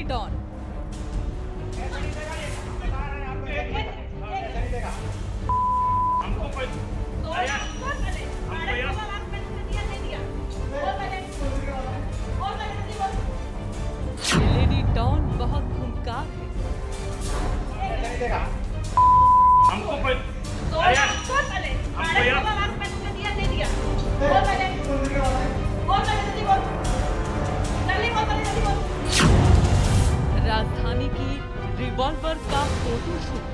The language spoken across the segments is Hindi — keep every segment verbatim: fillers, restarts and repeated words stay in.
डॉन। लेडी डॉन बहुत खूंखार है। हमको कोई राजधानी की रिवॉल्वर का फोटो शूट।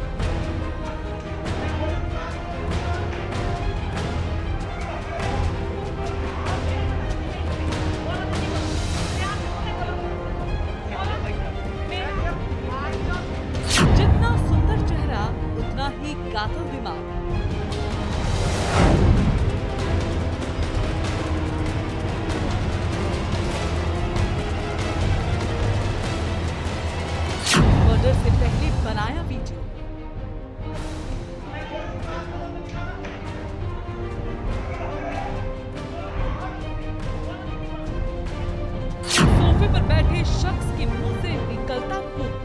जितना सुंदर चेहरा उतना ही कातिल दिमाग। मर्डर से पहले बनाया वीडियो। सोफे पर बैठे शख्स के मुंह से निकलता खून।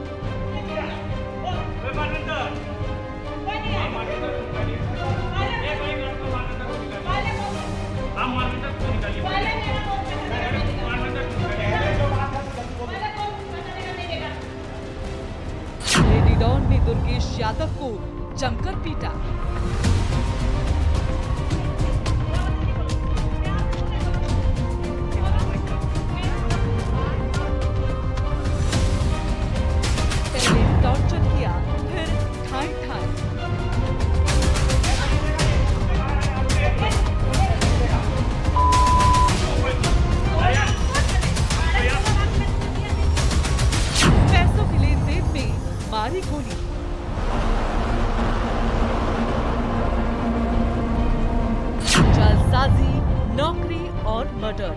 लेडी डॉन ने दुर्गेश यादव को जमकर पीटा। पहले टॉर्चर किया, फिर ठाई ठाई। पैसों के लेन देन में मारी गोली। जालसाजी, नौकरी और मर्डर।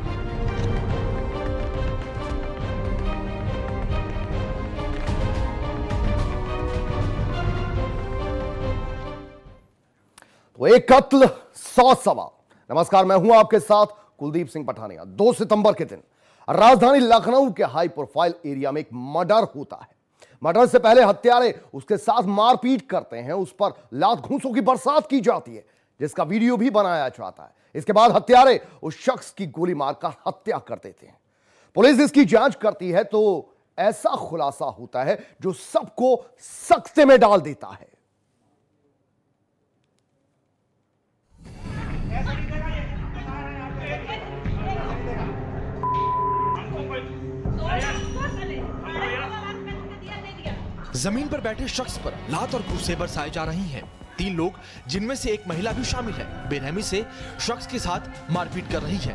तो एक कत्ल, सौ सवाल। नमस्कार, मैं हूं आपके साथ कुलदीप सिंह पठानिया। दो सितंबर के दिन राजधानी लखनऊ के हाई प्रोफाइल एरिया में एक मर्डर होता है। मर्डर से पहले हत्यारे उसके साथ मारपीट करते हैं, उस पर लात घूंसों की बरसात की जाती है, जिसका वीडियो भी बनाया जाता है। इसके बाद हत्यारे उस शख्स की गोली मारकर हत्या कर देते हैं। पुलिस इसकी जांच करती है तो ऐसा खुलासा होता है जो सबको सख्ते में डाल देता है। जमीन पर बैठे शख्स पर लात और घूंसे बरसाए जा रही हैं। तीन लोग, जिनमें से एक महिला भी शामिल है, बेरहमी से शख्स के साथ मारपीट कर रही है।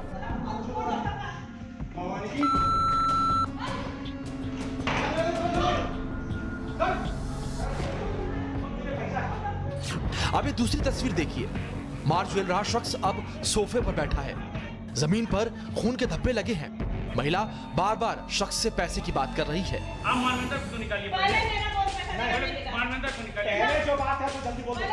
अब ये दूसरी तस्वीर देखिए। मार झेल रहा शख्स अब सोफे पर बैठा है। जमीन पर खून के धब्बे लगे हैं। महिला बार बार शख्स से पैसे की बात कर रही है। आप मानवेंद्र को निकालिए, मानवेंद्र को निकालिए। पहले जो बात है तो जल्दी बोल दो।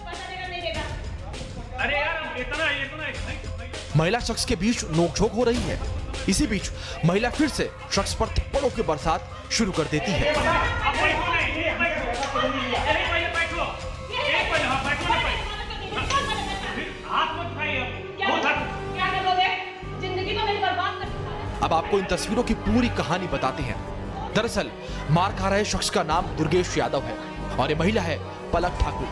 अरे यार इतना इतना महिला शख्स के बीच नोकझोंक हो रही है। इसी बीच महिला फिर से शख्स पर थप्पड़ों की बरसात शुरू कर देती है। अब आपको इन तस्वीरों की पूरी कहानी बताते हैं। दरअसल मार खा रहे शख्स का नाम दुर्गेश यादव है और ये महिला है पलक ठाकुर।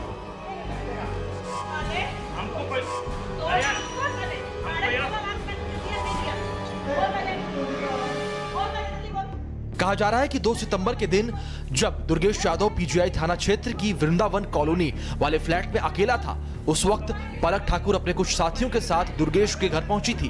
कहा जा रहा है कि दो सितंबर के दिन जब दुर्गेश यादव पीजीआई थाना क्षेत्र की वृंदावन कॉलोनी वाले फ्लैट में अकेला था, उस वक्त पलक ठाकुर अपने कुछ साथियों के साथ दुर्गेश के घर पहुंची थी।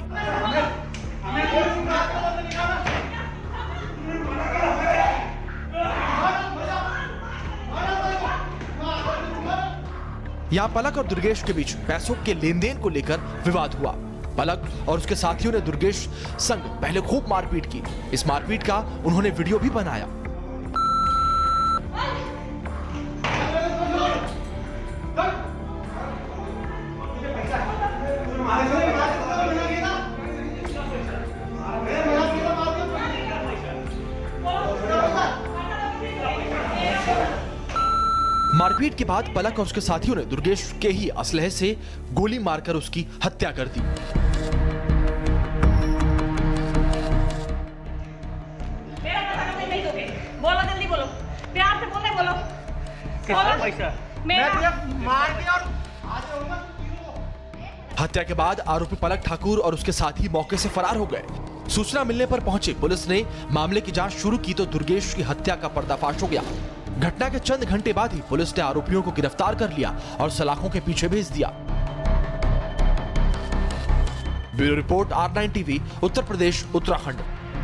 यहाँ पलक और दुर्गेश के बीच पैसों के लेन देन को लेकर विवाद हुआ। पलक और उसके साथियों ने दुर्गेश संग पहले खूब मारपीट की। इस मारपीट का उन्होंने वीडियो भी बनाया। मारपीट के बाद पलक और उसके साथियों ने दुर्गेश के ही असलहे से गोली मारकर उसकी हत्या कर दी। मेरा पता नहीं दोगे, बोलो जल्दी बोलो, प्यार से बोले बोलो। कितना पैसा? मैं तुझे मार के और हत्या के बाद आरोपी पलक ठाकुर और उसके साथी मौके से फरार हो गए। सूचना मिलने पर पहुंची पुलिस ने मामले की जांच शुरू की तो दुर्गेश की हत्या का पर्दाफाश हो गया। घटना के चंद घंटे बाद ही पुलिस ने आरोपियों को गिरफ्तार कर लिया और सलाखों के पीछे भेज दिया। Bureau report R nine TV, Uttar Pradesh, Uttarakhand.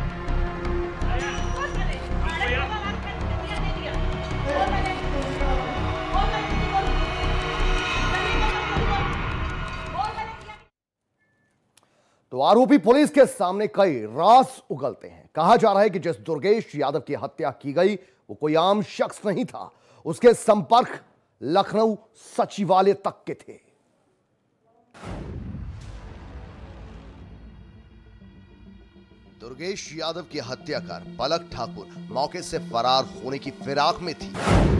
तो आरोपी पुलिस के सामने कई राज उगलते हैं। कहा जा रहा है कि जिस दुर्गेश यादव की हत्या की गई वो कोई आम शख्स नहीं था, उसके संपर्क लखनऊ सचिवालय तक के थे। दुर्गेश यादव की हत्या कर पलक ठाकुर मौके से फरार होने की फिराक में थी।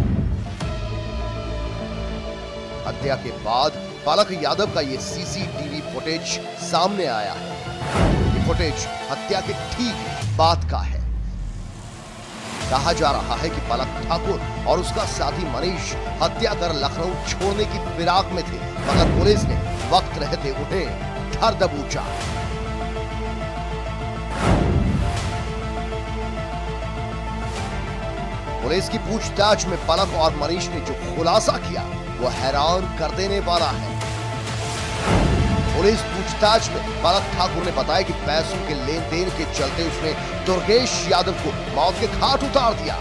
हत्या के बाद पलक यादव का यह सीसीटीवी फुटेज सामने आया है। ये फुटेज हत्या के ठीक बाद का है। कहा जा रहा है कि पलक ठाकुर और उसका साथी मनीष हत्या कर लखनऊ छोड़ने की फिराक में थे, मगर पुलिस ने वक्त रहते उन्हें धर दबोचा। पुलिस की पूछताछ में पलक और मनीष ने जो खुलासा किया वो हैरान कर देने वाला है। पुलिस पूछताछ में पलक ठाकुर ने बताया कि पैसों के लेन देन के चलते उसने दुर्गेश यादव को मौत के घाट उतार दिया।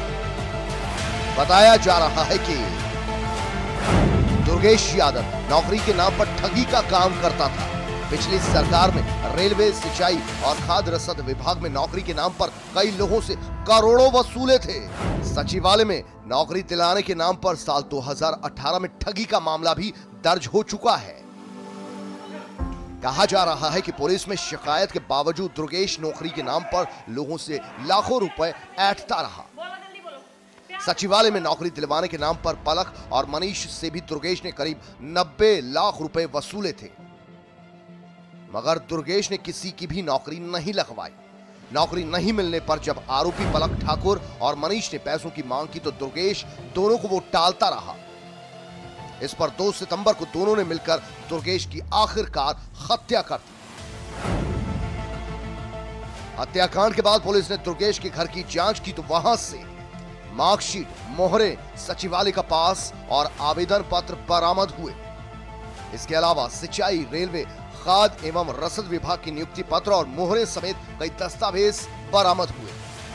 बताया जा रहा है कि दुर्गेश यादव नौकरी के नाम पर ठगी का काम करता था। पिछली सरकार में रेलवे, सिंचाई और खाद्य रसद विभाग में नौकरी के नाम पर कई लोगों से करोड़ों वसूले थे। सचिवालय में नौकरी दिलाने के नाम पर साल दो हज़ार अठारह में ठगी का मामला भी दर्ज हो चुका है। कहा जा रहा है कि पुलिस में शिकायत के बावजूद दुर्गेश नौकरी के नाम पर लोगों से लाखों रुपए ऐंठता रहा। सचिवालय में नौकरी दिलवाने के नाम पर पलक और मनीष से भी दुर्गेश ने करीब नब्बे लाख रुपए वसूले थे, मगर दुर्गेश ने किसी की भी नौकरी नहीं लगवाई। नौकरी नहीं मिलने पर जब आरोपी पलक ठाकुर और मनीष ने पैसों की मांग की तो दुर्गेश दोनों को वो टालता रहा। इस पर दो सितंबर को दोनों ने मिलकर दुर्गेश की आखिरकार हत्या कर दी। हत्याकांड के बाद पुलिस ने दुर्गेश के घर की जांच की तो वहां से मार्कशीट, मोहरे, सचिवालय का पास और आवेदन पत्र बरामद हुए। इसके अलावा सिंचाई, रेलवे, खाद्य एवं रसद विभाग की नियुक्ति पत्र और मोहरे समेत कई दस्तावेज बरामद हुए।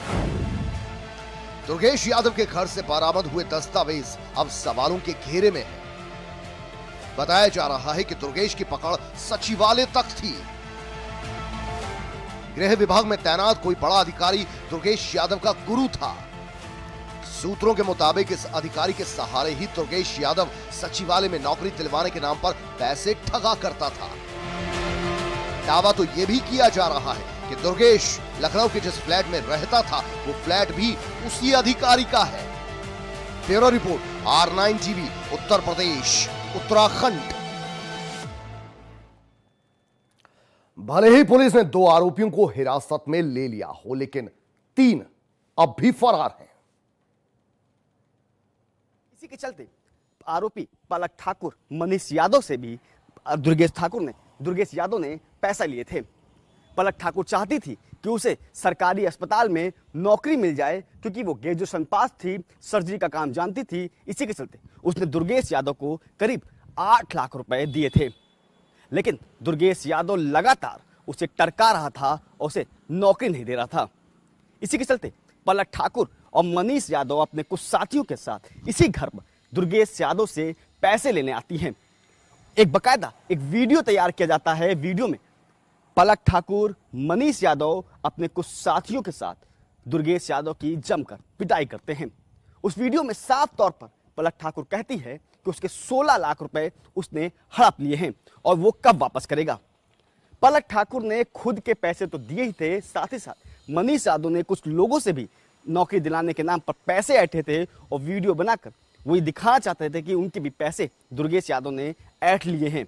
दुर्गेश यादव के घर से बरामद हुए दस्तावेज अब सवालों के घेरे में है। बताया जा रहा है कि दुर्गेश की पकड़ सचिवालय तक थी। गृह विभाग में तैनात कोई बड़ा अधिकारी दुर्गेश यादव का गुरु था। सूत्रों के मुताबिक इस अधिकारी के सहारे ही दुर्गेश यादव सचिवालय में नौकरी दिलवाने के नाम पर पैसे ठगा करता था। दावा तो यह भी किया जा रहा है कि दुर्गेश लखनऊ के जिस फ्लैट में रहता था वो फ्लैट भी उसी अधिकारी का है। Bureau report R nine TV, Uttar Pradesh, Uttarakhand. भले ही पुलिस ने दो आरोपियों को हिरासत में ले लिया हो, लेकिन तीन अब भी फरार हैं। इसी के चलते आरोपी पलक ठाकुर, मनीष यादव से भी दुर्गेश ठाकुर ने दुर्गेश यादव ने पैसा लिए थे। पलक ठाकुर चाहती थी कि उसे सरकारी अस्पताल में नौकरी मिल जाए, क्योंकि वो ग्रेजुएशन पास थी, सर्जरी का काम जानती थी। इसी के चलते उसने दुर्गेश यादव को करीब आठ लाख रुपए दिए थे। लेकिन दुर्गेश यादव लगातार उसे टरका रहा था और उसे नौकरी नहीं दे रहा था। इसी के चलते पलक ठाकुर और मनीष यादव अपने कुछ साथियों के साथ इसी घर पर दुर्गेश यादव से पैसे लेने आती हैं। एक बकायदा एक वीडियो तैयार किया जाता है। वीडियो में पलक ठाकुर, मनीष यादव अपने कुछ साथियों के साथ दुर्गेश यादव की जमकर पिटाई करते हैं। उस वीडियो में साफ तौर पर पलक ठाकुर कहती है कि उसके सोलह लाख रुपए उसने हड़प लिए हैं और वो कब वापस करेगा। पलक ठाकुर ने खुद के पैसे तो दिए ही थे, साथ ही साथ मनीष यादव ने कुछ लोगों से भी नौकरी दिलाने के नाम पर पैसे ऐंठे थे और वीडियो बनाकर वो ये दिखाना चाहते थे कि उनके भी पैसे दुर्गेश यादव ने ऐंठ लिए हैं।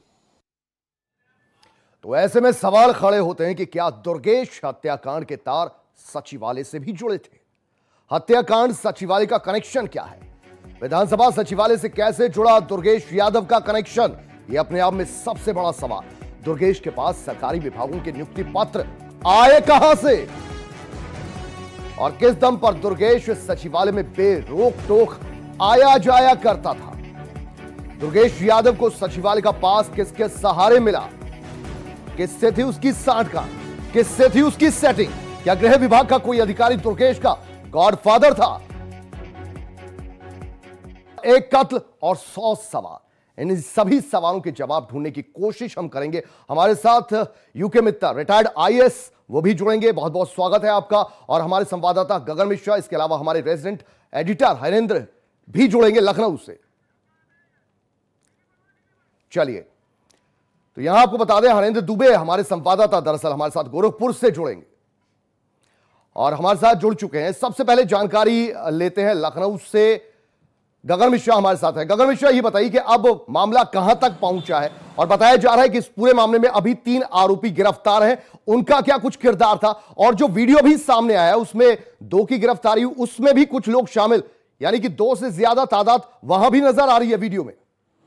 तो ऐसे में सवाल खड़े होते हैं कि क्या दुर्गेश हत्याकांड के तार सचिवालय से भी जुड़े थे? हत्याकांड सचिवालय का कनेक्शन क्या है? विधानसभा सचिवालय से कैसे जुड़ा दुर्गेश यादव का कनेक्शन? यह अपने आप में सबसे बड़ा सवाल। दुर्गेश के पास सरकारी विभागों के नियुक्ति पत्र आए कहां से और किस दम पर दुर्गेश सचिवालय में बेरोक टोक आया जाया करता था? दुर्गेश यादव को सचिवालय का पास किसके सहारे मिला? किससे थी उसकी सांठगांठ? किससे थी उसकी सेटिंग? क्या गृह विभाग का कोई अधिकारी दुर्गेश का गॉडफादर था? एक कत्ल और सौ सवाल, इन सभी सवालों के जवाब ढूंढने की कोशिश हम करेंगे। हमारे साथ यूके मित्ता रिटायर्ड आईएएस वो भी जुड़ेंगे। बहुत बहुत स्वागत है आपका। और हमारे संवाददाता गगन मिश्रा, इसके अलावा हमारे रेजिडेंट एडिटर हरेंद्र भी जुड़ेंगे लखनऊ से। चलिए, तो यहां आपको बता दें, हरेंद्र दुबे हमारे संवाददाता दरअसल हमारे साथ गोरखपुर से जुड़ेंगे और हमारे साथ जुड़ चुके हैं। सबसे पहले जानकारी लेते हैं लखनऊ से, गगन मिश्रा हमारे साथ है। गगन मिश्रा, ये बताइए कि अब मामला कहां तक पहुंचा है और बताया जा रहा है कि इस पूरे मामले में अभी तीन आरोपी गिरफ्तार हैं, उनका क्या कुछ किरदार था? और जो वीडियो भी सामने आया उसमें दो की गिरफ्तारी, उसमें भी कुछ लोग शामिल, यानी कि दो से ज्यादा तादाद वहां भी नजर आ रही है वीडियो में।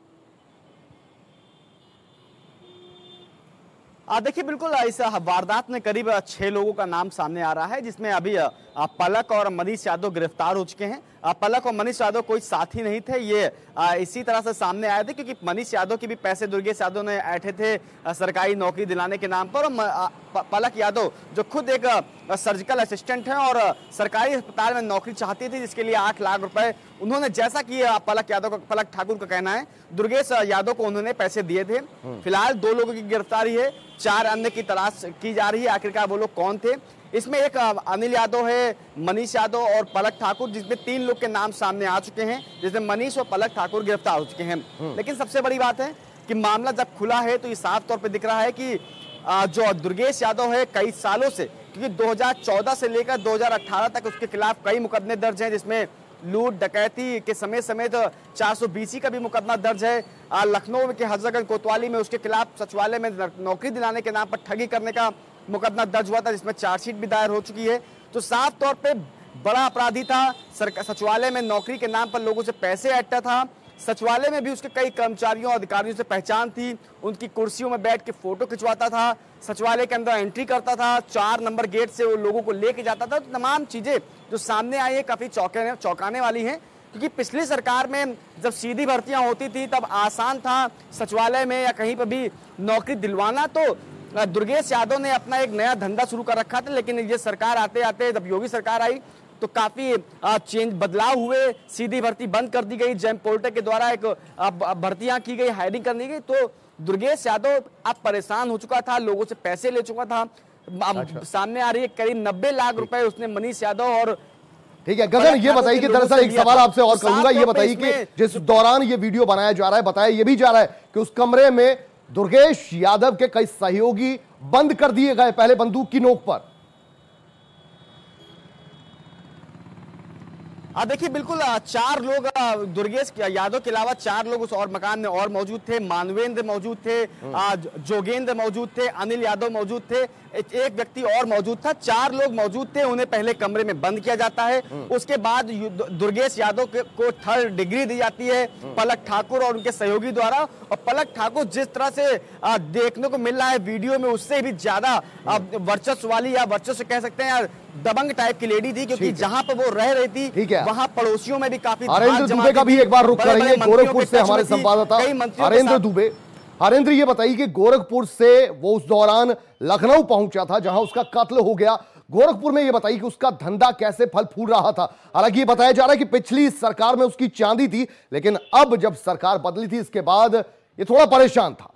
देखिए, बिल्कुल इस वारदात में करीब छह लोगों का नाम सामने आ रहा है, जिसमें अभी पलक और मनीष यादव गिरफ्तार हो चुके हैं। पलक और मनीष यादव कोई साथी नहीं थे, ये इसी तरह से सामने आए थे क्योंकि मनीष यादव के भी पैसे दुर्गेश यादव ने ऐंठे थे सरकारी नौकरी दिलाने के नाम पर। और पलक यादव जो खुद एक सर्जिकल असिस्टेंट हैं और सरकारी अस्पताल में नौकरी चाहती थी, जिसके लिए आठ लाख रुपए उन्होंने, जैसा कि पलक यादव का पलक ठाकुर का कहना है, दुर्गेश यादव को उन्होंने पैसे दिए थे। फिलहाल दो लोगों की गिरफ्तारी है, चार अन्य की तलाश की जा रही है, आखिरकार वो लोग कौन थे। इसमें एक अनिल यादव है, मनीष यादव और पलक ठाकुर, जिसमें तीन लोग के नाम सामने आ चुके हैं, जिसमें मनीष और पलक ठाकुर गिरफ्तार हो चुके हैं। लेकिन सबसे बड़ी बात है कि मामला जब खुला है तो ये साफ तौर पे दिख रहा है कि जो दुर्गेश यादव है कई सालों से, क्योंकि दो हज़ार चौदह से लेकर दो हज़ार अठारह तक उसके खिलाफ कई मुकदमे दर्ज हैं, जिसमें लूट डकैती के समय समेत चार सौ बीसी का भी मुकदमा दर्ज है। लखनऊ के हजरतगंज कोतवाली में उसके खिलाफ सचिवालय में नौकरी दिलाने के नाम पर ठगी करने का मुकदमा दर्ज हुआ था, जिसमें चार्जशीट भी दायर हो चुकी है। तो साफ तौर पे बड़ा अपराधी था, सचिवालय में नौकरी के नाम पर लोगों से पैसे ऐंठता था। सचिवालय में भी उसके कई कर्मचारियों और अधिकारियों से पहचान थी, उनकी कुर्सियों में बैठ के फोटो खिंचवाता था, सचिवालय के अंदर एंट्री करता था, चार नंबर गेट से वो लोगों को लेके जाता था। तो तमाम चीजें जो सामने आई है काफी चौंकाने चौंकाने वाली हैं, क्योंकि पिछली सरकार में जब सीधी भर्तियां होती थी तब आसान था सचिवालय में या कहीं पर भी नौकरी दिलवाना। तो दुर्गेश यादव ने अपना एक नया धंधा शुरू कर रखा था, लेकिन ये सरकार आते आते जब योगी सरकार आई तो काफी चेंज बदलाव हुए, सीधी भर्ती बंद कर दी गई, जेम पोर्टल के द्वारा एक भर्तियां की गई, हायरिंग करनी गई। तो दुर्गेश यादव अब परेशान हो चुका था, लोगों से पैसे ले चुका था। अच्छा। सामने आ रही है करीब नब्बे लाख रुपए उसने मनीष यादव और ठीक है। गगन, ये बताइए कि दरअसल एक सवाल आपसे और करूंगा, ये बताइए कि जिस दौरान ये वीडियो बनाया जा रहा है, बताया ये भी जा रहा है कि उस कमरे में दुर्गेश यादव के कई सहयोगी बंद कर दिए गए पहले बंदूक की नोक पर। देखिए, बिल्कुल चार लोग दुर्गेश यादव के अलावा चार लोग उस और मकान में और मौजूद थे। मानवेंद्र मौजूद थे, जोगेंद्र मौजूद थे, अनिल यादव मौजूद थे, एक व्यक्ति और मौजूद था। चार लोग मौजूद थे, उन्हें पहले कमरे में बंद किया जाता है। उसके बाद दुर्गेश यादव को थर्ड डिग्री दी जाती है पलक ठाकुर और उनके सहयोगी द्वारा। और पलक ठाकुर जिस तरह से देखने को मिल रहा है वीडियो में, उससे भी ज्यादा वर्चस्व वाली या वर्चस्व कह सकते हैं यार दबंग टाइप की लेडी थी, क्योंकि जहां पर वो रह रही थी वहां पड़ोसियों में भी काफी। हरेंद्र दुबे का भी एक बार रुख करेंगे, गोरखपुर से हमारे संवाददाता हरेंद्र दुबे। हरेंद्र, ये बताइए कि गोरखपुर से वो उस दौरान लखनऊ पहुंचा था जहां उसका कत्ल हो गया। गोरखपुर में ये बताइए कि उसका धंधा कैसे फल फूल रहा था। हालांकि ये बताया जा रहा है कि पिछली सरकार में उसकी चांदी थी, लेकिन अब जब सरकार बदली थी इसके बाद ये थोड़ा परेशान था।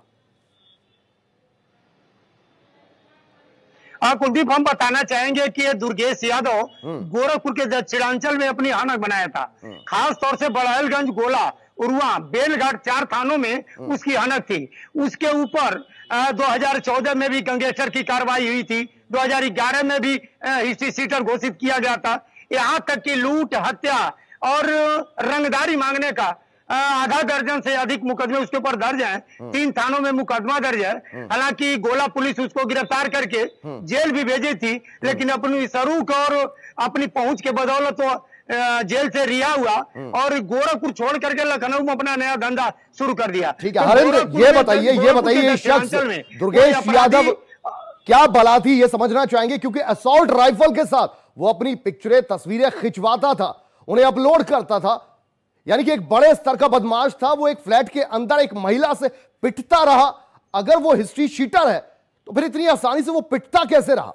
हाँ कुलदीप, हम बताना चाहेंगे कि ये दुर्गेश यादव गोरखपुर के दक्षिणांचल में अपनी हानक बनाया था। खास तौर से बड़हलगंज, गोला, उरुआ, बेलघाट चार थानों में उसकी हानक थी। उसके ऊपर दो हज़ार चौदह में भी गैंगस्टर की कार्रवाई हुई थी, दो हज़ार ग्यारह में भी हिस्ट्री सीटर घोषित किया गया था। यहाँ तक कि लूट, हत्या और रंगदारी मांगने का आधा दर्जन से अधिक मुकदमे उसके ऊपर दर्ज हैं। तीन थानों में मुकदमा दर्ज है। हालांकि गोला पुलिस उसको गिरफ्तार करके जेल भी भेजी थी, लेकिन अपनी सरूख और अपनी पहुंच के बदौलत तो जेल से रिहा हुआ और गोरखपुर छोड़ करके लखनऊ में अपना नया धंधा शुरू कर दिया। ठीक है हरेंद्र, ये बताइए ये बताइए शख्स दुर्गेश यादव क्या बला थी, ये समझना चाहेंगे, क्योंकि असॉल्ट राइफल के साथ वो अपनी पिक्चरें तस्वीरें खिंचवाता था, उन्हें अपलोड करता था, यानी कि एक बड़े स्तर का बदमाश था। वो एक फ्लैट के अंदर एक महिला से पिटता रहा। अगर वो हिस्ट्री शीटर है तो फिर इतनी आसानी से वो पिटता कैसे रहा?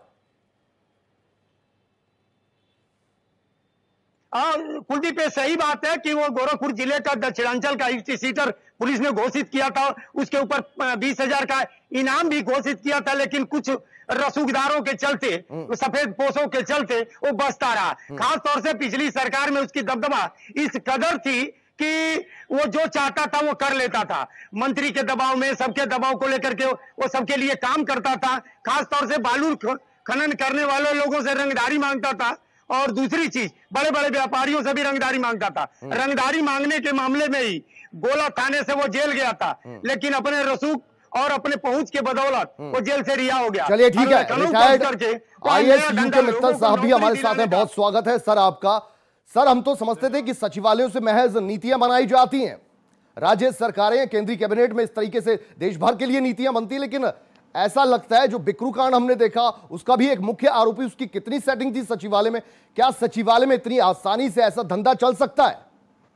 कुलदीप, सही बात है कि वो गोरखपुर जिले का दक्षिणांचल का हिस्ट्री शीटर पुलिस ने घोषित किया था। उसके ऊपर बीस हजार का इनाम भी घोषित किया था, लेकिन कुछ रसूखदारों के चलते, सफेद पोशों के चलते वो बचता रहा। खास तौर से पिछली सरकार में उसकी दबदबा इस कदर थी कि वो जो चाहता था वो कर लेता था। मंत्री के दबाव में, सबके दबाव को लेकर के वो सबके लिए काम करता था। खास तौर से बालू खनन करने वाले लोगों से रंगदारी मांगता था और दूसरी चीज बड़े बड़े व्यापारियों से भी रंगदारी मांगता था। रंगदारी मांगने के मामले में ही गोला थाने से वो जेल गया था, लेकिन अपने रसूख और अपने पहुंच के बदौलत वो जेल से रिहा हो गया। चलिए ठीक है, रिटायर्ड आईएएस यूके मित्तल साहब भी हमारे साथ हैं, बहुत स्वागत है सर आपका। सर, हम तो समझते थे कि सचिवालयों से महज नीतियां बनाई जाती हैं, राज्य सरकारें केंद्रीय कैबिनेट में इस तरीके से देश भर के लिए नीतियां बनती, लेकिन ऐसा लगता है जो बिक्रू कांड हमने देखा उसका भी एक मुख्य आरोपी, उसकी कितनी सेटिंग थी सचिवालय में? क्या सचिवालय में इतनी आसानी से ऐसा धंधा चल सकता है?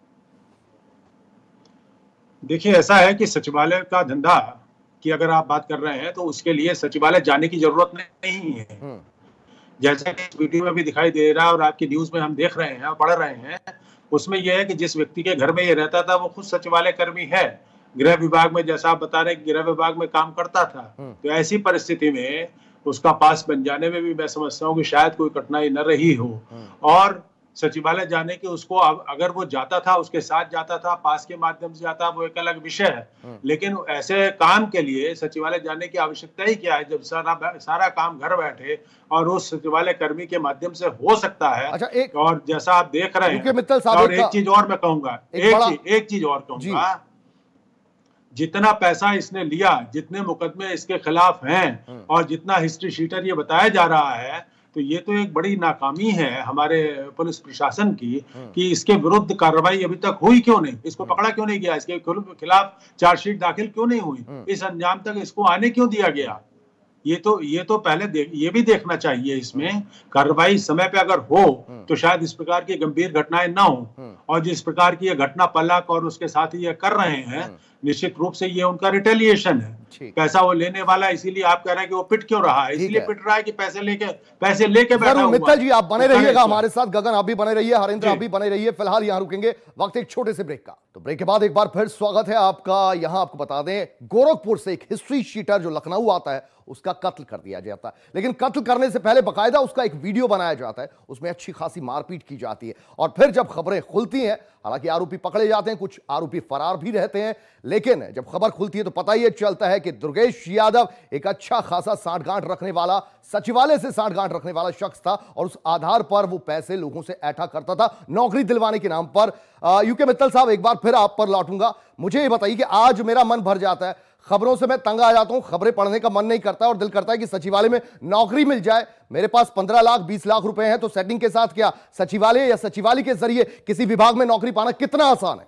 देखिए, ऐसा है कि सचिवालय का धंधा की अगर आप बात कर रहे हैं तो उसके लिए सचिवालय जाने की जरूरत नहीं है। जैसा कि इस वीडियो में भी दिखाई दे रहा है और आपकी न्यूज में हम देख रहे हैं, पढ़ रहे हैं, उसमें यह है कि जिस व्यक्ति के घर में ये रहता था वो खुद सचिवालय कर्मी है, गृह विभाग में, जैसा आप बता रहे हैं गृह विभाग में काम करता था। तो ऐसी परिस्थिति में उसका पास बन जाने में भी मैं समझता हूँ कि शायद कोई कठिनाई न रही हो। और सचिवालय जाने के उसको अगर वो जाता था, उसके साथ जाता था, पास के माध्यम से जाता, वो एक अलग विषय है, लेकिन ऐसे काम के लिए सचिवालय जाने की आवश्यकता ही क्या है जब सारा सारा काम घर बैठे और उस सचिवालय कर्मी के माध्यम से हो सकता है। अच्छा, एक और जैसा आप देख रहे हैं, मित्तल साहब, और एक चीज और मैं कहूंगा, एक चीज एक चीज और कहूंगा, जितना पैसा इसने लिया, जितने मुकदमे इसके खिलाफ हैं और जितना हिस्ट्री शीटर ये बताया जा रहा है, तो ये तो एक बड़ी नाकामी है हमारे पुलिस प्रशासन की कि इसके विरुद्ध कार्रवाई अभी तक हुई क्यों नहीं, इसको पकड़ा क्यों नहीं गया, इसके खिलाफ चार्जशीट दाखिल क्यों नहीं हुई, इस अंजाम तक इसको आने क्यों दिया गया? ये तो ये तो पहले देख ये भी देखना चाहिए। इसमें कार्रवाई समय पे अगर हो तो शायद इस प्रकार की गंभीर घटनाएं ना हो। और जिस प्रकार की ये घटना पलक और उसके साथ ही ये कर रहे हैं, निश्चित रूप से ये उनका रिटेलिएशन है। पैसा वो लेने वाला, इसीलिए आप कह रहे हैं कि वो पिट क्यों रहा है, इसलिए पिट रहा है कि पैसे लेके पैसे लेके बैठा हुआ। मित्तल जी, आप बने रहिएगा हमारे साथ, गगन आप भी बने रहिए, हरेंद्र आप भी बने रहिए। फिलहाल यहाँ रुकेंगे, वक्त एक छोटे से ब्रेक का। तो ब्रेक के बाद एक बार फिर स्वागत है आपका। यहाँ आपको बता दें, गोरखपुर से एक हिस्ट्री शीटर जो लखनऊ आता है उसका कत्ल कर दिया जाता है, लेकिन कत्ल करने से पहले बकायदा उसका एक वीडियो बनाया जाता है, उसमें अच्छी खासी मारपीट की जाती है। और फिर जब खबरें खुलती हैं, हालांकि आरोपी पकड़े जाते हैं, कुछ आरोपी फरार भी रहते हैं, लेकिन जब खबर खुलती है तो पता ही चलता है कि दुर्गेश यादव एक अच्छा खासा सांठगांठ रखने वाला, सचिवालय से सांठगांठ रखने वाला शख्स था और उस आधार पर वो पैसे लोगों से ऐठा करता था नौकरी दिलवाने के नाम पर। यूके मित्तल साहब, एक बार फिर आप पर लौटूंगा। मुझे ये बताइए कि आज मेरा मन भर जाता है, खबरों से मैं तंग आ जाता हूं, खबरें पढ़ने का मन नहीं करता और दिल करता है कि सचिवालय में नौकरी मिल जाए। मेरे पास पंद्रह लाख बीस लाख रुपए हैं, तो सेटिंग के साथ क्या सचिवालय या सचिवालय के जरिए किसी विभाग में नौकरी पाना कितना आसान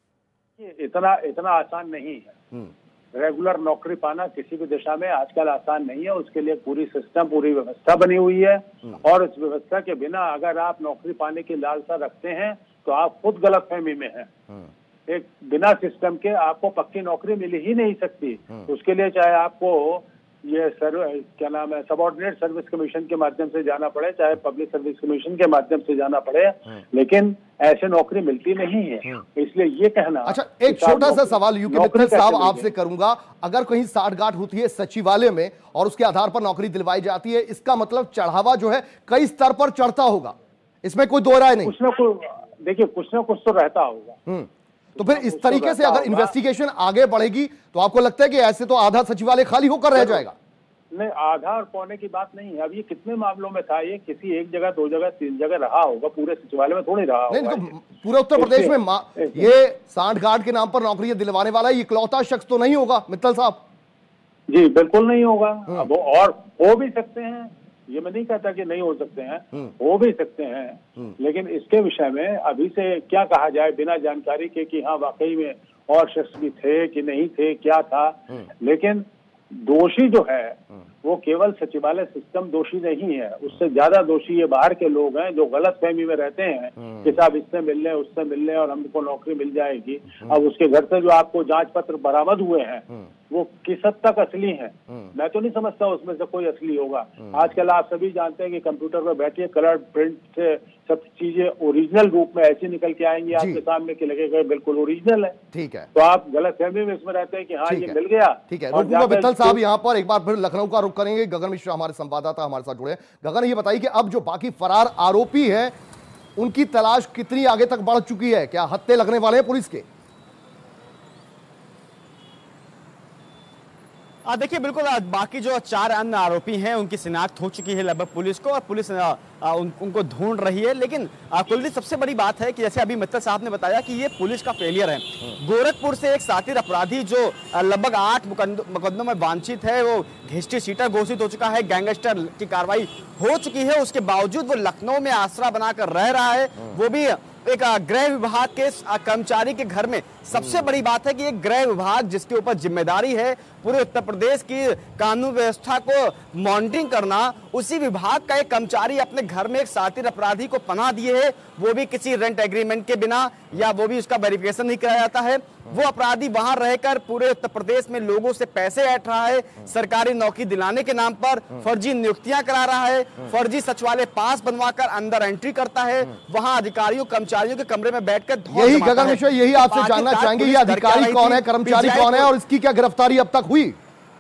है? इतना इतना आसान नहीं है। रेगुलर नौकरी पाना किसी भी दिशा में आजकल आसान नहीं है। उसके लिए पूरी सिस्टम, पूरी व्यवस्था बनी हुई है, और इस व्यवस्था के बिना अगर आप नौकरी पाने की लालसा रखते हैं तो आप खुद गलतफहमी में हैं। एक बिना सिस्टम के आपको पक्की नौकरी मिल ही नहीं सकती। उसके लिए चाहे आपको ये सर्व क्या नाम है सबऑर्डिनेट सर्विस कमीशन के माध्यम से जाना पड़े, चाहे पब्लिक सर्विस कमीशन के माध्यम से जाना पड़े, लेकिन ऐसे नौकरी मिलती नहीं है। इसलिए ये कहना। अच्छा, एक छोटा सा सवाल यूके मित्तल साहब आपसे करूंगा, अगर कहीं साठगांठ होती है सचिवालय में और उसके आधार पर नौकरी दिलवाई जाती है, इसका मतलब चढ़ावा जो है कई स्तर पर चढ़ता होगा, इसमें कोई दो राय नहीं। कुछ ना कुछ देखिए, कुछ ना कुछ तो रहता होगा। तो फिर इस तरीके से अगर इन्वेस्टिगेशन आगे बढ़ेगी तो आपको लगता है कि ऐसे तो आधा सचिवालय खाली होकर रह जाएगा? नहीं, आधा और पौने की बात नहीं है। अब ये कितने मामलों में था, ये किसी एक जगह, दो जगह, तीन जगह रहा होगा, पूरे सचिवालय में थोड़ी रहा होगा। नहीं, तो पूरे उत्तर प्रदेश में मा, ये सांठ गार्ड के नाम पर नौकरियां दिलवाने वाला ये इकलौता शख्स तो नहीं होगा मित्तल साहब? जी बिल्कुल नहीं होगा। अब और हो भी सकते हैं, ये मैं नहीं कहता कि नहीं हो सकते हैं, हो भी सकते हैं, लेकिन इसके विषय में अभी से क्या कहा जाए बिना जानकारी के कि हाँ वाकई में और शख्स भी थे कि नहीं थे, क्या था। लेकिन दोषी जो है वो केवल सचिवालय सिस्टम दोषी नहीं है, उससे ज्यादा दोषी ये बाहर के लोग हैं जो गलत फहमी में रहते हैं कि साहब इससे मिल लें, उससे मिल लें और हमको नौकरी मिल जाएगी। अब उसके घर से जो आपको जांच पत्र बरामद हुए हैं वो किस हद तक असली हैं? मैं तो नहीं समझता उसमें से कोई असली होगा। आजकल आप सभी जानते हैं कि कंप्यूटर पर बैठिए, कलर प्रिंट से सब चीजें ओरिजिनल रूप में ऐसी निकल के आएंगी आपके सामने कि लगेगा बिल्कुल ओरिजिनल है। ठीक है, तो आप गलत फहमी में इसमें रहते हैं कि हाँ ये मिल गया। ठीक है, रुकूंगा मित्तल साहब यहाँ पर, एक बार फिर लखनऊ का रुख करेंगे। गगन मिश्रा हमारे संवाददाता हमारे साथ जुड़े। गगन, ये बताइए कि अब जो बाकी फरार आरोपी है उनकी तलाश कितनी आगे तक बढ़ चुकी है? क्या हत्थे लगने वाले हैं पुलिस के? देखिए बिल्कुल, बाकी जो चार अन्य आरोपी हैं उनकी शिनाख्त हो चुकी है लगभग पुलिस को, और पुलिस आ, आ, उन, उनको ढूंढ रही है। लेकिन कुलदीप, सबसे बड़ी बात है कि जैसे अभी मित्तल साहब ने बताया कि ये पुलिस का फेलियर है। गोरखपुर से एक सातिर अपराधी जो लगभग आठ मुकदमों में वांछित है, वो हिस्ट्री शीटर घोषित हो चुका है, गैंगस्टर की कार्रवाई हो चुकी है, उसके बावजूद वो लखनऊ में आसरा बनाकर रह रहा है, वो भी एक गृह विभाग के कर्मचारी के घर में। सबसे बड़ी बात है कि एक गृह विभाग जिसके ऊपर जिम्मेदारी है पूरे उत्तर प्रदेश की कानून व्यवस्था को मॉनिटरिंग करना, उसी विभाग का एक कर्मचारी अपने घर में एक सातिर अपराधी को पनाह दिए है, वो भी किसी रेंट एग्रीमेंट के बिना, या वो भी उसका वेरिफिकेशन नहीं कराया जाता है। वो अपराधी वहां रहकर पूरे उत्तर प्रदेश में लोगों से पैसे ऐंठ रहा है, सरकारी नौकरी दिलाने के नाम पर फर्जी नियुक्तियां करा रहा है, फर्जी सचिवालय पास बनवाकर अंदर एंट्री करता है, वहां अधिकारियों कर्मचारियों के कमरे में बैठकर यही गगन मिश्रा, यही आपसे जानना चाहेंगे, ये अधिकारी कौन है, कर्मचारी कौन है और इसकी क्या गिरफ्तारी अब तक हुई?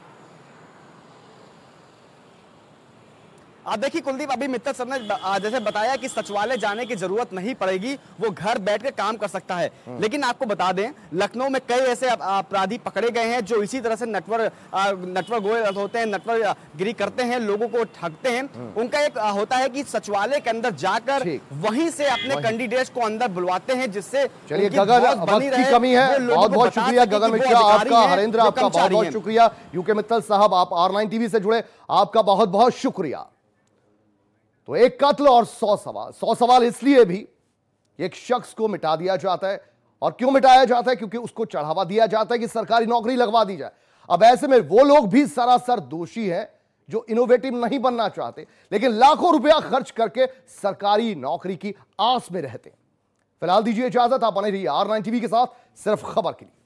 आप देखिए कुलदीप, अभी मित्तल सर ने जैसे बताया कि सचिवालय जाने की जरूरत नहीं पड़ेगी, वो घर बैठकर काम कर सकता है। लेकिन आपको बता दें, लखनऊ में कई ऐसे अपराधी पकड़े गए हैं जो इसी तरह से नटवर नटवर गोयल होते हैं, नटवर गिरी करते हैं, लोगों को ठगते हैं। उनका एक होता है कि सचिवालय के अंदर जाकर वहीं से अपने कैंडिडेट्स को अंदर बुलवाते हैं, जिससे चलिए गगन, वक्त की कमी है, बहुत बहुत शुक्रिया गगन मिश्रा आपका, हरेंद्र आपका बहुत बहुत शुक्रिया, यूके मित्तल साहब आप आर नाइन टीवी से जुड़े, आपका बहुत बहुत शुक्रिया। तो एक कत्ल और सौ सवाल, सौ सवाल इसलिए भी एक शख्स को मिटा दिया जाता है, और क्यों मिटाया जाता है? क्योंकि उसको चढ़ावा दिया जाता है कि सरकारी नौकरी लगवा दी जाए। अब ऐसे में वो लोग भी सरासर दोषी हैं जो इनोवेटिव नहीं बनना चाहते, लेकिन लाखों रुपया खर्च करके सरकारी नौकरी की आस में रहते हैं। फिलहाल दीजिए इजाजत, आप बने रहिए आर नाइन टीवी के साथ, सिर्फ खबर के लिए।